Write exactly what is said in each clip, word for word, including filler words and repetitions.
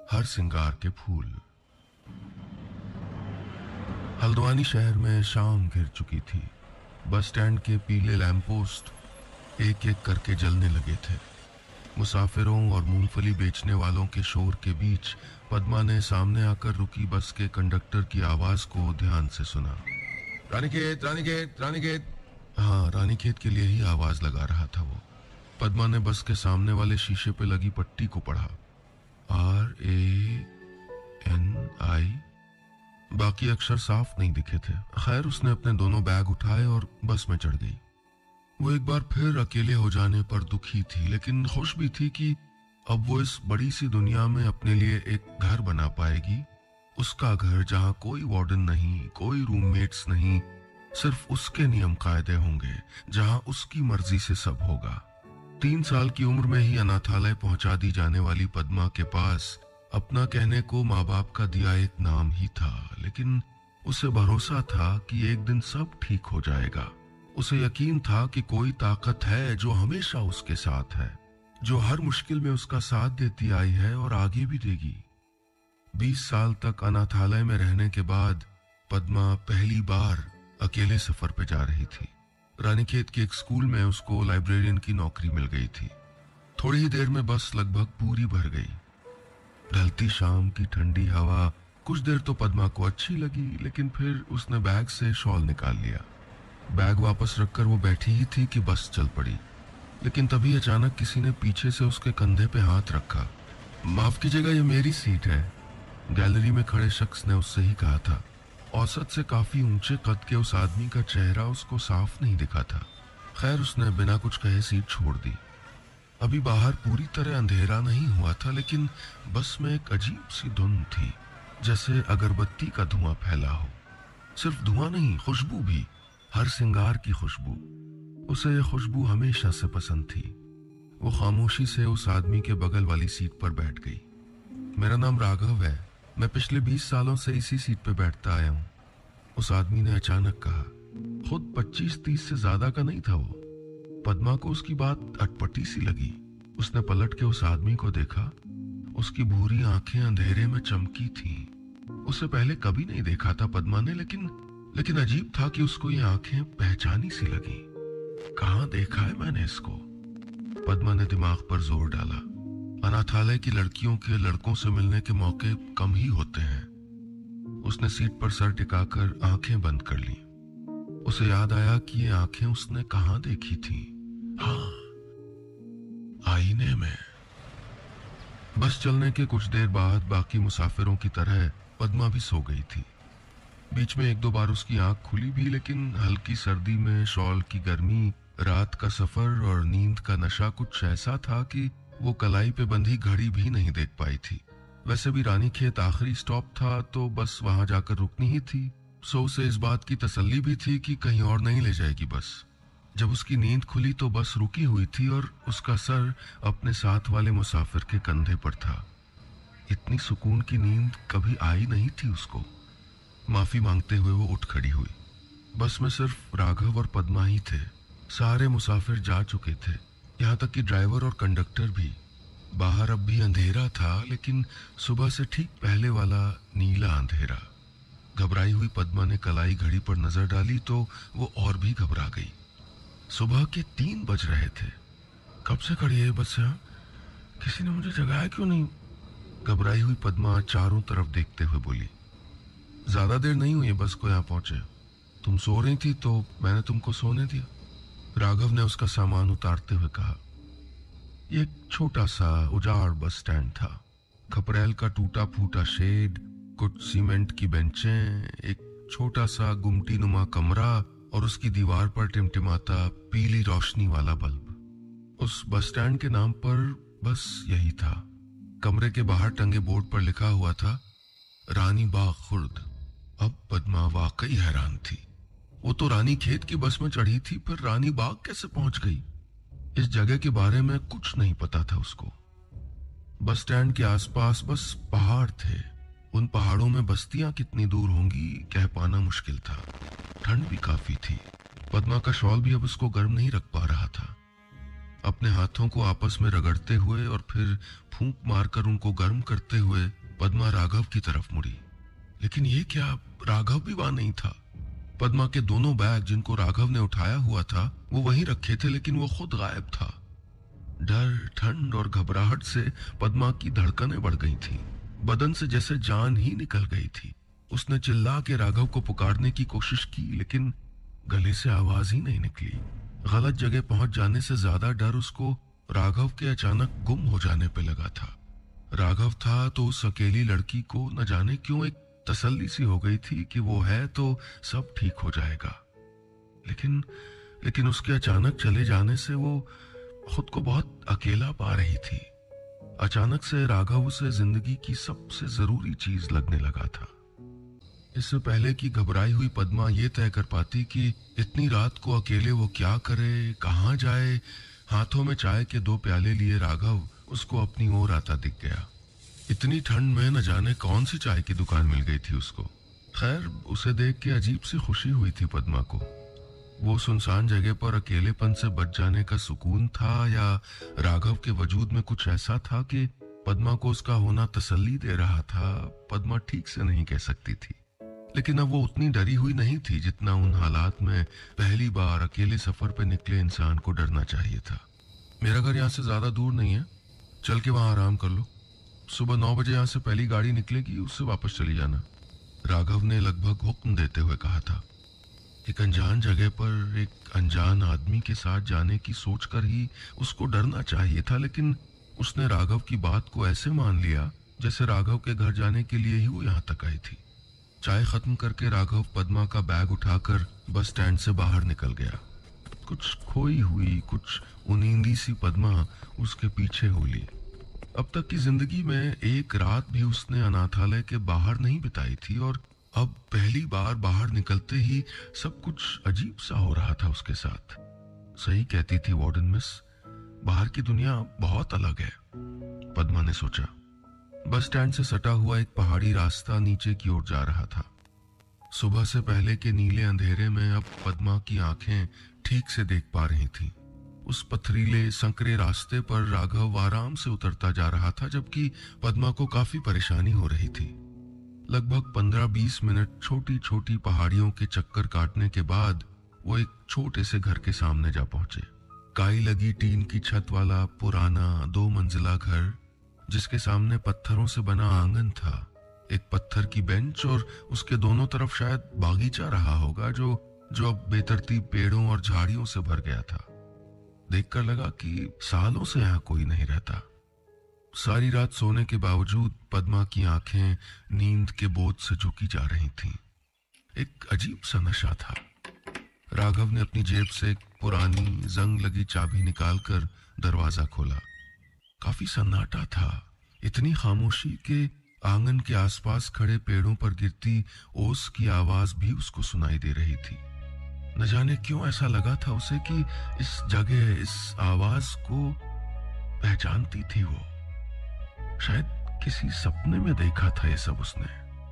हर सिंगार के फूल। हल्द्वानी शहर में शाम घिर चुकी थी। बस स्टैंड के पीले लैंपपोस्ट एक एक करके जलने लगे थे। मुसाफिरों और मूंगफली बेचने वालों के शोर के बीच पद्मा ने सामने आकर रुकी बस के कंडक्टर की आवाज को ध्यान से सुना। रानीखेत, रानीखेत, रानीखेत। हाँ, रानीखेत के लिए ही आवाज लगा रहा था वो। पद्मा ने बस के सामने वाले शीशे पे लगी पट्टी को पढ़ा। R A N I. बाकी अक्षर साफ नहीं दिखे थे। खैर, उसने अपने दोनों बैग उठाए और बस में चढ़ गई। वो एक बार फिर अकेले हो जाने पर दुखी थी, लेकिन खुश भी थी कि अब वो इस बड़ी सी दुनिया में अपने लिए एक घर बना पाएगी। उसका घर, जहां कोई वार्डन नहीं, कोई रूममेट्स नहीं, सिर्फ उसके नियम कायदे होंगे, जहां उसकी मर्जी से सब होगा। तीन साल की उम्र में ही अनाथालय पहुंचा दी जाने वाली पद्मा के पास अपना कहने को माँ बाप का दिया एक नाम ही था, लेकिन उसे भरोसा था कि एक दिन सब ठीक हो जाएगा। उसे यकीन था कि कोई ताकत है जो हमेशा उसके साथ है, जो हर मुश्किल में उसका साथ देती आई है और आगे भी देगी। बीस साल तक अनाथालय में रहने के बाद पद्मा पहली बार अकेले सफर पे जा रही थी। रानीखेत के एक स्कूल में उसको लाइब्रेरियन की नौकरी मिल गई थी। थोड़ी ही देर में बस लगभग पूरी भर गई। ढलती शाम की ठंडी हवा कुछ देर तो पद्मा को अच्छी लगी, लेकिन फिर उसने बैग से शॉल निकाल लिया। बैग वापस रखकर वो बैठी ही थी कि बस चल पड़ी, लेकिन तभी अचानक किसी ने पीछे से उसके कंधे पे हाथ रखा। माफ कीजिएगा, ये मेरी सीट है, गैलरी में खड़े शख्स ने उससे ही कहा था। औसत से काफी ऊंचे कद के उस आदमी का चेहरा उसको साफ नहीं दिखा था। खैर, उसने बिना कुछ कहे सीट छोड़ दी। अभी बाहर पूरी तरह अंधेरा नहीं हुआ था, लेकिन बस में एक अजीब सी धुंध थी, जैसे अगरबत्ती का धुआं फैला हो। सिर्फ धुआं नहीं, खुशबू भी, हर सिंगार की खुशबू। उसे यह खुशबू हमेशा से पसंद थी। वो खामोशी से उस आदमी के बगल वाली सीट पर बैठ गई। मेरा नाम राघव है, मैं पिछले बीस सालों से इसी सीट पे बैठता आया हूँ, उस आदमी ने अचानक कहा। खुद पच्चीस तीस से ज्यादा का नहीं था वो। पद्मा को उसकी बात अटपटी सी लगी। उसने पलट के उस आदमी को देखा। उसकी भूरी आंखें अंधेरे में चमकी थीं। उसे पहले कभी नहीं देखा था पद्मा ने, लेकिन लेकिन अजीब था कि उसको ये आंखें पहचानी सी लगी। कहाँ देखा है मैंने इसको? पद्मा ने दिमाग पर जोर डाला। अनाथालय की लड़कियों के लड़कों से मिलने के मौके कम ही होते हैं। उसने सीट पर सर टिकाकर आंखें बंद कर ली। उसे याद आया कि ये आंखें उसने कहाँ देखी थी। हाँ, आईने में। बस चलने के कुछ देर बाद बाकी मुसाफिरों की तरह पद्मा भी सो गई थी। बीच में एक दो बार उसकी आंख खुली भी, लेकिन हल्की सर्दी में शॉल की गर्मी, रात का सफर और नींद का नशा कुछ ऐसा था कि वो कलाई पे बंधी घड़ी भी नहीं देख पाई थी। वैसे भी रानीखेत आखिरी स्टॉप था, तो बस वहां जाकर रुकनी ही थी। सो उसे इस बात की तसल्ली भी थी कि कहीं और नहीं ले जाएगी बस। जब उसकी नींद खुली तो बस रुकी हुई थी और उसका सर अपने साथ वाले मुसाफिर के कंधे पर था। इतनी सुकून की नींद कभी आई नहीं थी उसको। माफी मांगते हुए वो उठ खड़ी हुई। बस में सिर्फ राघव और पद्मा ही थे। सारे मुसाफिर जा चुके थे, यहाँ तक कि ड्राइवर और कंडक्टर भी। बाहर अब भी अंधेरा था, लेकिन सुबह से ठीक पहले वाला नीला अंधेरा। घबराई हुई पद्मा ने कलाई घड़ी पर नजर डाली तो वो और भी घबरा गई। सुबह के तीन बज रहे थे। कब से खड़ी है बस यहाँ? किसी ने मुझे जगाया क्यों नहीं? घबराई हुई पद्मा चारों तरफ देखते हुए बोली। ज्यादा देर नहीं हुई बस को यहाँ पहुंचे। तुम सो रही थी तो मैंने तुमको सोने दिया, राघव ने उसका सामान उतारते हुए कहा। ये एक छोटा सा उजाड़ बस स्टैंड था। खपरेल का टूटा फूटा शेड, कुछ सीमेंट की बेंचें, एक छोटा सा गुमटी नुमा कमरा और उसकी दीवार पर टिमटिमाता पीली रोशनी वाला बल्ब। उस बस स्टैंड के नाम पर बस यही था। कमरे के बाहर टंगे बोर्ड पर लिखा हुआ था, रानी बाग खुर्द। अब पद्मा वाकई हैरान थी। वो तो रानीखेत की बस में चढ़ी थी, फिर रानी बाग कैसे पहुंच गई? इस जगह के बारे में कुछ नहीं पता था उसको। बस स्टैंड के आसपास बस पहाड़ थे। उन पहाड़ों में बस्तियां कितनी दूर होंगी कह पाना मुश्किल था। ठंड भी काफी थी। पद्मा का शॉल भी अब उसको गर्म नहीं रख पा रहा था। अपने हाथों को आपस में रगड़ते हुए और फिर फूंक मारकर उनको गर्म करते हुए पद्मा राघव की तरफ मुड़ी। लेकिन ये क्या, राघव भी वहां नहीं था। पद्मा के दोनों बैग जिनको राघव ने उठाया हुआ था वो वहीं रखे थे, लेकिन वो खुद गायब था। डर, ठंड और घबराहट से पद्मा की धड़कनें बढ़ गई थीं। बदन से जैसे जान ही निकल गई थी। उसने चिल्ला के राघव को पुकारने की कोशिश की, लेकिन गले से आवाज ही नहीं निकली। गलत जगह पहुंच जाने से ज्यादा डर उसको राघव के अचानक गुम हो जाने पे लगा था। राघव था तो उस अकेली लड़की को न जाने क्यों एक तसल्ली सी हो गई थी कि वो है तो सब ठीक हो जाएगा। लेकिन लेकिन उसके अचानक चले जाने से वो खुद को बहुत अकेला पा रही थी। अचानक से राघव उसे जिंदगी की सबसे जरूरी चीज लगने लगा था। इससे पहले कि घबराई हुई पद्मा ये तय कर पाती कि इतनी रात को अकेले वो क्या करे, कहाँ जाए, हाथों में चाय के दो प्याले लिए राघव उसको अपनी ओर आता दिख गया। इतनी ठंड में न जाने कौन सी चाय की दुकान मिल गई थी उसको। खैर, उसे देख के अजीब सी खुशी हुई थी पद्मा को। वो सुनसान जगह पर अकेलेपन से बच जाने का सुकून था, या राघव के वजूद में कुछ ऐसा था कि पद्मा को उसका होना तसल्ली दे रहा था। पद्मा ठीक से नहीं कह सकती थी, लेकिन अब वो उतनी डरी हुई नहीं थी जितना उन हालात में पहली बार अकेले सफर पे निकले इंसान को डरना चाहिए था। मेरा घर यहाँ से ज्यादा दूर नहीं है, चल के वहां आराम कर लो। सुबह नौ बजे यहाँ से पहली गाड़ी निकलेगी, उससे वापस चली जाना, राघव ने लगभग हुक्म देते हुए कहा था। एक अनजान जगह पर एक अनजान आदमी के साथ जाने की सोचकर ही उसको डरना चाहिए था, लेकिन उसने राघव की बात को ऐसे मान लिया जैसे राघव के घर जाने के लिए ही वो यहाँ तक आई थी। चाय खत्म करके राघव पद्मा का बैग उठाकर बस स्टैंड से बाहर निकल गया। कुछ खोई हुई, कुछ उनींदी सी पद्मा उसके पीछे होली। अब तक की जिंदगी में एक रात भी उसने अनाथालय के बाहर नहीं बिताई थी, और अब पहली बार बाहर निकलते ही सब कुछ अजीब सा हो रहा था उसके साथ। सही कहती थी वार्डन मिस, बाहर की दुनिया बहुत अलग है, पद्मा ने सोचा। बस स्टैंड से सटा हुआ एक पहाड़ी रास्ता नीचे की ओर जा रहा था। सुबह से पहले के नीले अंधेरे में अब पद्मा की आंखें ठीक से देख पा रही थीं। उस पथरीले संकरे रास्ते पर राघव आराम से उतरता जा रहा था, जबकि पद्मा को काफी परेशानी हो रही थी। लगभग पंद्रह बीस मिनट छोटी छोटी पहाड़ियों के चक्कर काटने के बाद वो एक छोटे से घर के सामने जा पहुंचे। काई लगी टीन की छत वाला पुराना दो मंजिला घर, जिसके सामने पत्थरों से बना आंगन था, एक पत्थर की बेंच और उसके दोनों तरफ शायद बागीचा रहा होगा जो जो अब बेतरतीब पेड़ों और झाड़ियों से भर गया था। देखकर लगा कि सालों से यहाँ कोई नहीं रहता। सारी रात सोने के बावजूद पद्मा की आंखें नींद के बोझ से झुकी जा रही थीं। एक अजीब सा नशा था। राघव ने अपनी जेब से एक पुरानी जंग लगी चाबी निकालकर दरवाजा खोला। काफी सन्नाटा था, इतनी खामोशी के आंगन के आसपास खड़े पेड़ों पर गिरती ओस की आवाज भी उसको सुनाई दे रही थी। न जाने क्यों ऐसा लगा था उसे कि इस जगह, इस आवाज को पहचानती थी वो। शायद किसी सपने में देखा था ये सब उसने।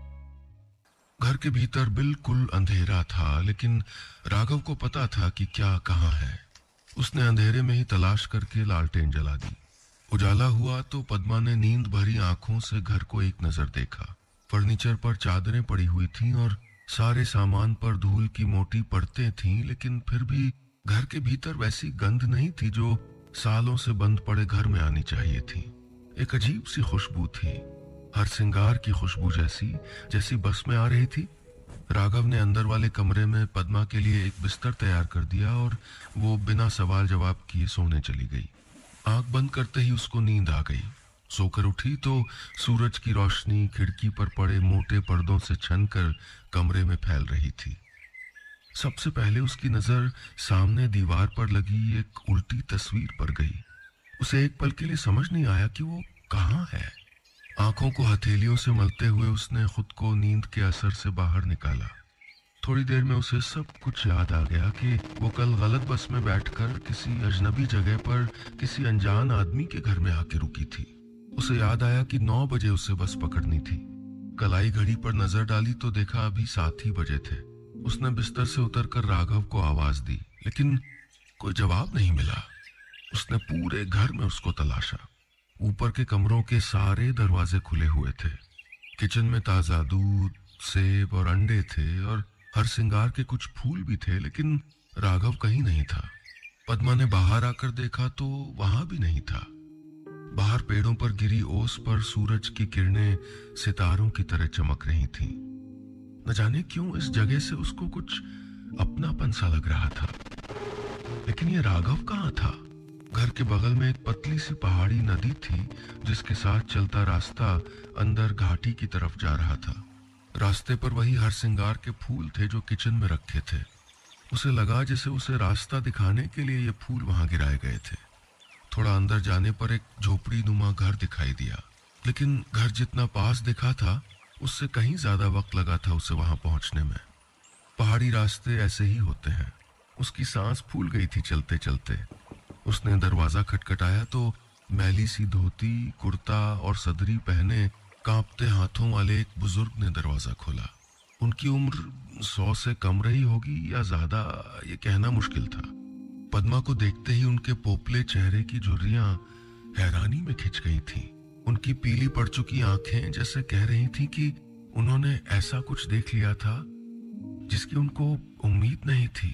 घर के भीतर बिल्कुल अंधेरा था, लेकिन राघव को पता था कि क्या कहाँ है। उसने अंधेरे में ही तलाश करके लालटेन जला दी। उजाला हुआ तो पद्मा ने नींद भरी आंखों से घर को एक नजर देखा। फर्नीचर पर चादरें पड़ी हुई थीं और सारे सामान पर धूल की मोटी परतें थीं, लेकिन फिर भी घर के भीतर वैसी गंध नहीं थी जो सालों से बंद पड़े घर में आनी चाहिए थी। एक अजीब सी खुशबू थी, हर सिंगार की खुशबू जैसी जैसी बस में आ रही थी। राघव ने अंदर वाले कमरे में पद्मा के लिए एक बिस्तर तैयार कर दिया और वो बिना सवाल जवाब किए सोने चली गई। आंख बंद करते ही उसको नींद आ गई। सोकर उठी तो सूरज की रोशनी खिड़की पर पड़े मोटे पर्दों से छनकर कमरे में फैल रही थी। सबसे पहले उसकी नजर सामने दीवार पर लगी एक उल्टी तस्वीर पर गई। उसे एक पल के लिए समझ नहीं आया कि वो कहाँ है। आंखों को हथेलियों से मलते हुए उसने खुद को नींद के असर से बाहर निकाला। थोड़ी देर में उसे सब कुछ याद आ गया कि वो कल गलत बस में बैठकर किसी अजनबी जगह पर किसी अनजान आदमी के घर में आके रुकी थी। उसे याद आया कि नौ बजे उसे बस पकड़नी थी। कलाई घड़ी पर नजर डाली तो देखा अभी सात ही बजे थे। उसने बिस्तर से उतरकर राघव को आवाज दी, लेकिन कोई जवाब नहीं मिला। उसने पूरे घर में उसको तलाशा। ऊपर के कमरों के सारे दरवाजे खुले हुए थे। किचन में ताजा दूध, सेब और अंडे थे और हर श्रृंगार के कुछ फूल भी थे, लेकिन राघव कहीं नहीं था। पद्मा ने बाहर आकर देखा तो वहां भी नहीं था। बाहर पेड़ों पर गिरी ओस पर सूरज की किरणें सितारों की तरह चमक रही थीं। न जाने क्यों इस जगह से उसको कुछ अपनापन सा लग रहा था। लेकिन ये राघव कहाँ था? घर के बगल में एक पतली सी पहाड़ी नदी थी जिसके साथ चलता रास्ता अंदर घाटी की तरफ जा रहा था। रास्ते पर वही हर श्रृंगार के फूल थे जो किचन में रखे थे। उसे लगा जैसे उसे रास्ता दिखाने के लिए ये फूल वहां गिराए गए थे। थोड़ा अंदर जाने पर एक झोपड़ी नुमा घर दिखाई दिया, लेकिन घर जितना पास दिखा था उससे कहीं ज्यादा वक्त लगा था उसे वहां पहुंचने में। पहाड़ी रास्ते ऐसे ही होते हैं। उसकी सांस फूल गई थी चलते चलते। उसने दरवाजा खटखटाया तो मैली सी धोती, कुर्ता और सदरी पहने कांपते हाथों वाले एक बुजुर्ग ने दरवाजा खोला। उनकी उम्र सौ से कम रही होगी या ज्यादा, ये कहना मुश्किल था। पद्मा को देखते ही उनके पोपले चेहरे की झुर्रियां हैरानी में खिंच गई थीं। उनकी पीली पड़ चुकी आंखें जैसे कह रही थीं कि उन्होंने ऐसा कुछ देख लिया था जिसकी उनको उम्मीद नहीं थी।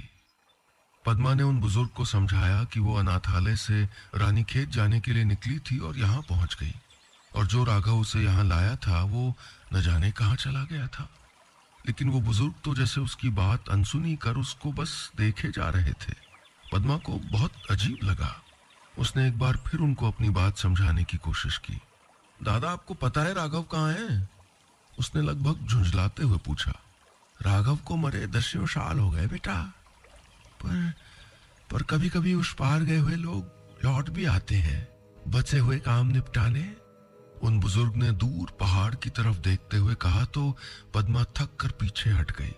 पद्मा ने उन बुजुर्ग को समझाया कि वो अनाथालय से रानीखेत जाने के लिए निकली थी और यहाँ पहुंच गई, और जो राघव उसे यहाँ लाया था वो न जाने कहाँ चला गया था। लेकिन वो बुजुर्ग तो जैसे उसकी बात अनसुनी कर उसको बस देखे जा रहे थे। पद्मा को बहुत अजीब लगा। उसने एक बार फिर उनको अपनी बात समझाने की कोशिश की। दादा, आपको पता है राघव कहाँ है? उसने लगभग झुंझलाते हुए पूछा। राघव को मरे दसियों साल हो गए बेटा, पर पर कभी कभी उस पार गए हुए लोग लौट भी आते हैं बचे हुए काम निपटाने। उन बुजुर्ग ने दूर पहाड़ की तरफ देखते हुए कहा तो पद्मा थक कर पीछे हट गई।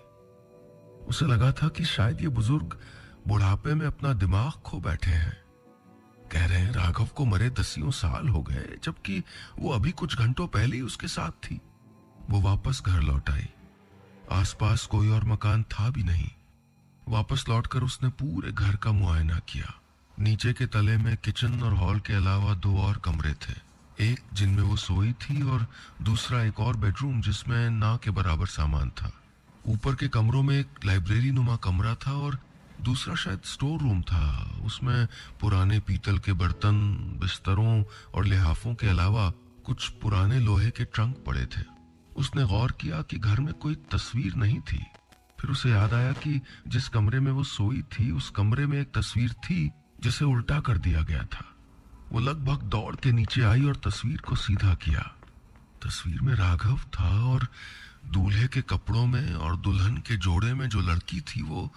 उसे लगा था कि शायद ये बुजुर्ग बुढ़ापे में अपना दिमाग खो बैठे हैं। कह रहे हैं राघव को मरे दसियों साल हो गए, जबकि वो अभी कुछ घंटों पहले ही उसके साथ थी। वो वापस घर लौट आई। आसपास कोई और मकान था भी नहीं। वापस लौटकर उसने पूरे घर का मुआयना किया। नीचे के तले में किचन और हॉल के अलावा दो और कमरे थे, एक जिनमें वो सोई थी और दूसरा एक और बेडरूम जिसमें ना के बराबर सामान था। ऊपर के कमरों में एक लाइब्रेरी नुमा कमरा था और दूसरा शायद स्टोर रूम था। उसमें पुराने पीतल के बर्तन, बिस्तरों और लिहाफों के अलावा कुछ पुराने लोहे के ट्रंक पड़े थे। उसने गौर किया कि घर में कोई तस्वीर नहीं थी। फिर उसे याद आया कि जिस कमरे में वो सोई थी उस कमरे में एक तस्वीर थी जिसे उल्टा कर दिया गया था। वो लगभग दौड़ के नीचे आई और तस्वीर को सीधा किया। तस्वीर में राघव था और दूल्हे के कपड़ों में और दुल्हन के जोड़े में जो लड़की थी वो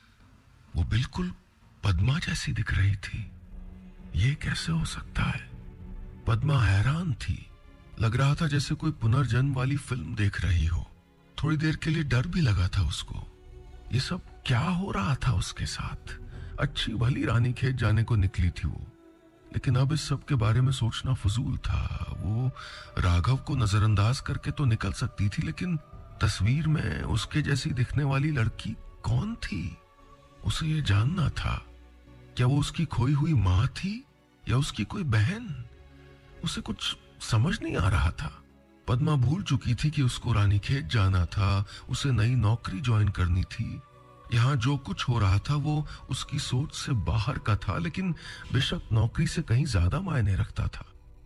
वो बिल्कुल पद्मा जैसी दिख रही थी। ये कैसे हो सकता है? पद्मा हैरान थी। लग रहा था जैसे कोई पुनर्जन्म वाली फिल्म देख रही हो। थोड़ी देर के लिए डर भी लगा था उसको। ये सब क्या हो रहा था उसके साथ? अच्छी भली रानीखेत जाने को निकली थी वो, लेकिन अब इस सब के बारे में सोचना फजूल था। वो राघव को नजरअंदाज करके तो निकल सकती थी, लेकिन तस्वीर में उसके जैसी दिखने वाली लड़की कौन थी? उसे ये जानना था। क्या वो उसकी खोई हुई माँ थी या उसकी कोई बहन? उसे कुछ समझ नहीं आ रहा था। पद्मा भूल चुकी थी कि उसको रानीखेत जाना था, उसे नई नौकरी ज्वाइन करनी थी। यहाँ जो कुछ हो रहा था वो उसकी सोच से बाहर का था, लेकिन बेशक नौकरी से कहीं ज्यादा मायने रखता था।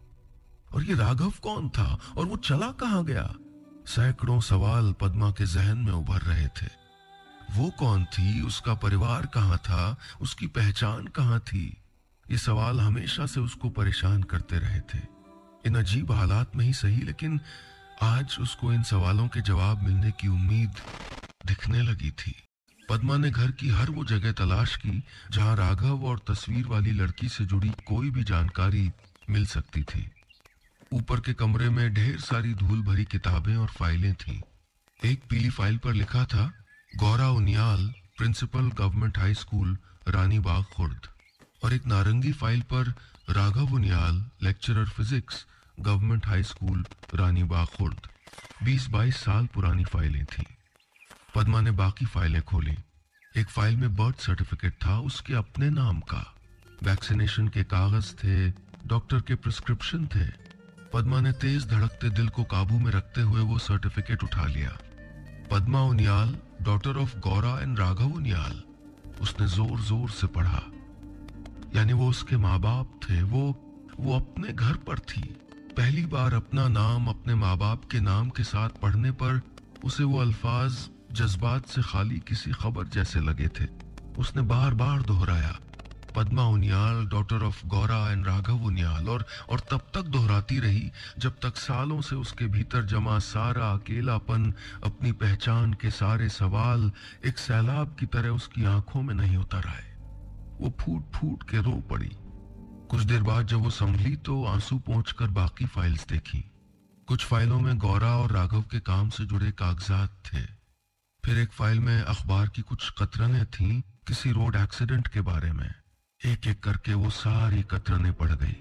और ये राघव कौन था और वो चला कहाँ गया? सैकड़ों सवाल पद्मा के जहन में उभर रहे थे। वो कौन थी? उसका परिवार कहाँ था? उसकी पहचान कहाँ थी? ये सवाल हमेशा से उसको परेशान करते रहे थे। इन अजीब हालात में ही सही, लेकिन आज उसको इन सवालों के जवाब मिलने की उम्मीद दिखने लगी थी। पद्मा ने घर की हर वो जगह तलाश की जहां राघव और तस्वीर वाली लड़की से जुड़ी कोई भी जानकारी मिल सकती थी। ऊपर के कमरे में ढेर सारी धूल भरी किताबें और फाइलें थीं। एक पीली फाइल पर लिखा था Gaura Uniyal, principal government high school, Rani Bagh Khurd, और एक नारंगी फाइल पर Raghav Uniyal, lecturer physics, government high school, Rani Bagh Khurd. बीस बाईस साल पुरानी फाइलें थीं। पद्मा ने बाकी फाइलें खोली। एक फाइल में बर्थ सर्टिफिकेट था उसके अपने नाम का। वैक्सीनेशन के कागज थे, डॉक्टर के प्रिस्क्रिप्शन थे। पद्मा ने तेज धड़कते दिल को काबू में रखते हुए वो सर्टिफिकेट उठा लिया। Padma Uniyal, daughter of Gaura and Raghav Uniyal. उसने जोर जोर से पढ़ा। यानी वो उसके माँ बाप थे, वो वो अपने घर पर थी। पहली बार अपना नाम अपने माँ बाप के नाम के साथ पढ़ने पर उसे वो अल्फाज जज्बात से खाली किसी खबर जैसे लगे थे। उसने बार बार दोहराया, Padma Uniyal, daughter of Gaura and Raghav Uniyal, और और तब तक दोहराती रही जब तक सालों से उसके भीतर जमा सारा अकेलापन, अपनी पहचान के सारे सवाल एक सैलाब की तरह उसकी आंखों में नहीं उतर आए। वो फूट फूट के रो पड़ी। कुछ देर बाद जब वो संभली तो आंसू पोंछकर बाकी फाइल्स देखी। कुछ फाइलों में गौरा और राघव के काम से जुड़े कागजात थे। फिर एक फाइल में अखबार की कुछ कतरनें थीं किसी रोड एक्सीडेंट के बारे में। एक एक करके वो सारी कतरनें पढ़ गई।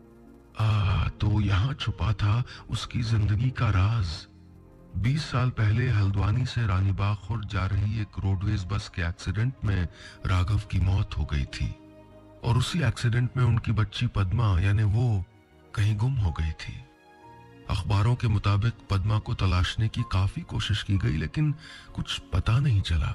आ तो यहाँ छुपा था उसकी जिंदगी का राज। बीस साल पहले हल्द्वानी से रानीबाग खुर्द जा रही एक रोडवेज बस के एक्सीडेंट में राघव की मौत हो गई थी, और उसी एक्सीडेंट में उनकी बच्ची पद्मा यानी वो कहीं गुम हो गई थी। अखबारों के मुताबिक पद्मा को तलाशने की काफी कोशिश की गई, लेकिन कुछ पता नहीं चला।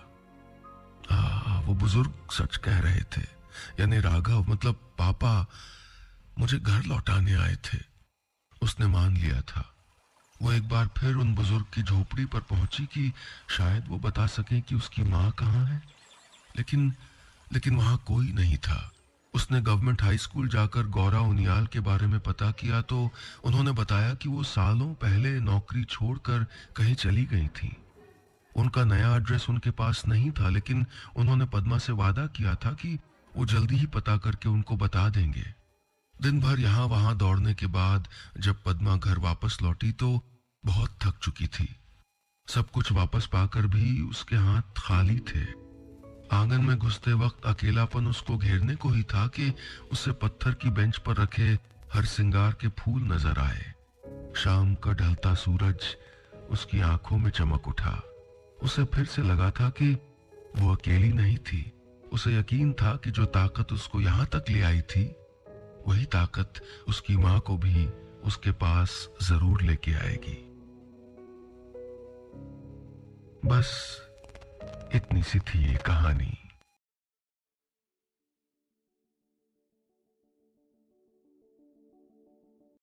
आ, वो बुजुर्ग सच कह रहे थे, यानी राघव मतलब पापा मुझे घर लौटाने आए थे। उसने मान लिया था। वो एक बार फिर उन बुजुर्ग की झोपड़ी पर पहुंची कि शायद वो बता सके कि उसकी माँ कहाँ है, लेकिन लेकिन वहां कोई नहीं था। उसने गवर्नमेंट हाई स्कूल जाकर गौरा उनियाल के बारे में पता किया तो उन्होंने बताया कि वो सालों पहले नौकरी छोड़कर कहीं चली गई थी। उनका नया एड्रेस उनके पास नहीं था, लेकिन उन्होंने पद्मा से वादा किया था कि वो जल्दी ही पता करके उनको बता देंगे। दिन भर यहाँ वहां दौड़ने के बाद जब पद्मा घर वापस लौटी तो बहुत थक चुकी थी। सब कुछ वापस पाकर भी उसके हाथ खाली थे। आंगन में घुसते वक्त अकेलापन उसको घेरने को ही था कि उसे पत्थर की बेंच पर रखे हर सिंगार के फूल नजर आए। शाम का ढलता सूरज उसकी आंखों में चमक उठा। उसे फिर से लगा था कि वो अकेली नहीं थी। उसे यकीन था कि जो ताकत उसको यहाँ तक ले आई थी वही ताकत उसकी माँ को भी उसके पास जरूर लेके आएगी। बस इतनी सी थी ये कहानी।